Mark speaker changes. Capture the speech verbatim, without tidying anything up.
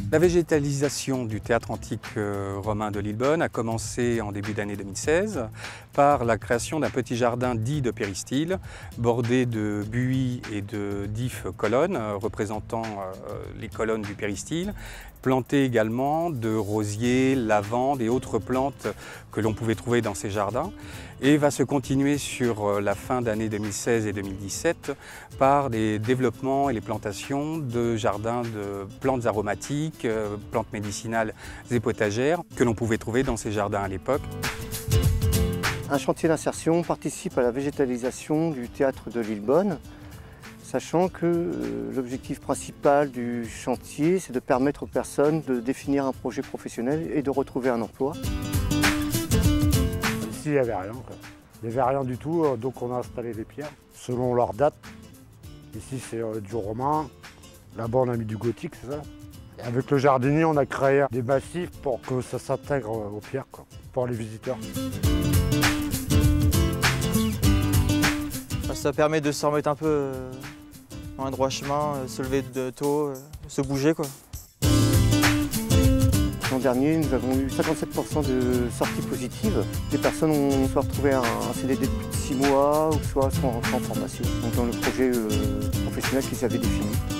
Speaker 1: La végétalisation du théâtre antique romain de Lillebonne a commencé en début d'année deux mille seize par la création d'un petit jardin dit de péristyle, bordé de buis et de d'ifs colonnes représentant les colonnes du péristyle, planté également de rosiers, lavandes et autres plantes que l'on pouvait trouver dans ces jardins, et va se continuer sur la fin d'année deux mille seize et deux mille dix-sept par les développements et les plantations de jardins de plantes aromatiques, plantes médicinales et potagères que l'on pouvait trouver dans ces jardins à l'époque.
Speaker 2: Un chantier d'insertion participe à la végétalisation du théâtre de Lillebonne, sachant que euh, l'objectif principal du chantier, c'est de permettre aux personnes de définir un projet professionnel et de retrouver un emploi.
Speaker 3: Ici, il n'y avait rien, quoi. Il n'y avait rien du tout, donc on a installé les pierres selon leur date. Ici, c'est euh, du romain. Là-bas, on a mis du gothique, c'est ça. Et avec le jardinier, on a créé des massifs pour que ça s'intègre aux pierres, quoi, pour les visiteurs.
Speaker 4: Ça permet de se remettre un peu dans un droit chemin, se lever de tôt, se bouger, quoi.
Speaker 2: L'an dernier, nous avons eu cinquante-sept pour cent de sorties positives. Les personnes ont soit retrouvé un C D D de plus de six mois, ou soit sont rentrées en formation, donc dans le projet professionnel qu'ils avaient défini.